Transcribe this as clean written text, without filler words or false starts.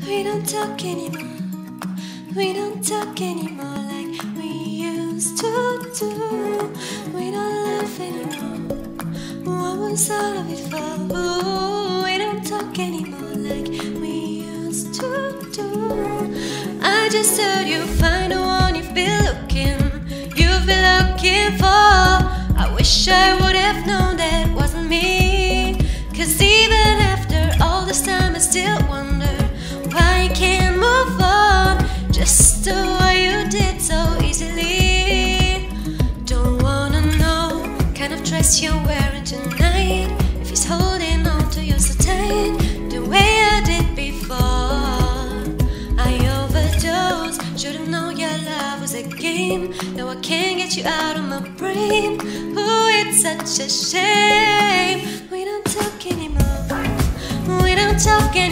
We don't talk anymore. We don't talk anymore like we used to do. We don't laugh anymore. What was all of it for? Ooh, we don't talk anymore like we used to do. I just heard you find the one you've been looking for. I wish I would have known that wasn't me. 'Cause even after all this time I still wonder why you can't move on just the way you did so easily. Don't wanna know what kind of dress you're wearing tonight, if he's holding on to you so tight the way I did before. I overdosed, should've known your love was a game. Now I can't get you out of my brain. Ooh, it's such a shame. We don't talk anymore. We don't talk anymore.